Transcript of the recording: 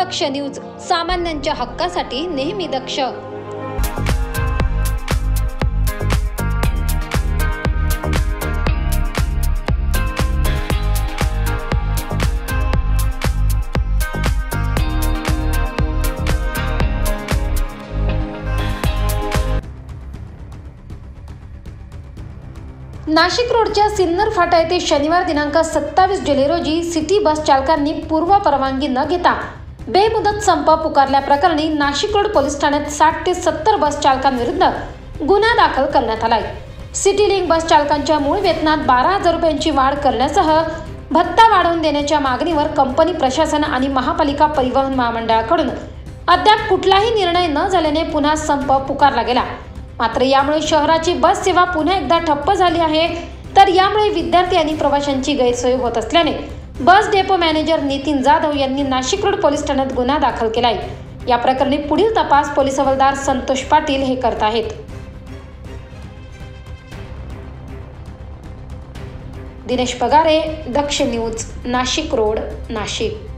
दक्ष news, सामान्यांच्या हक्कासाठी नेहमी दक्ष। नाशिक रोडच्या सिन्नर फाटा येथे शनिवार दिनांक 27 जुलै रोजी सिटी बस चालकांनी पूर्व परवानगी न घेता बेमुदत संप पुकारल्याप्रकरणी नाशिक रोड पोलीस ठाण्यात 60 ते 70 बस चालकांविरुद्ध गुन्हा दाखल करण्यात आलाय। सिटी लिंक बस चालकांच्या मूळ वेतनात 12,000 रुपयांची वाढ करण्यासह भत्ता वाढवून देण्याच्या मागणीवर कंपनी प्रशासन आणि महापालिका परिवहन महामंडळाकडून अद्याप कुठलाही निर्णय न झाल्याने पुन्हा संप पुकारला गेला। मात्र यामुळे शहराची बस सेवा पुन्हा एकदा ठप्प झाली आहे। तर यामुळे विद्यार्थी आणि प्रवाशांची गैरसोय होत असल्याने bus depot manager Nitin Jadhav यांनी नाशिक रोड पोलीस ठाण्यात गुन्हा दाखल केलाय। या प्रकरणी पुढील तपास पोलीस हवालदार संतोष पाटील हे करत आहेत। Dinesh Pagare, Daksh News, Nashik road, Nashik.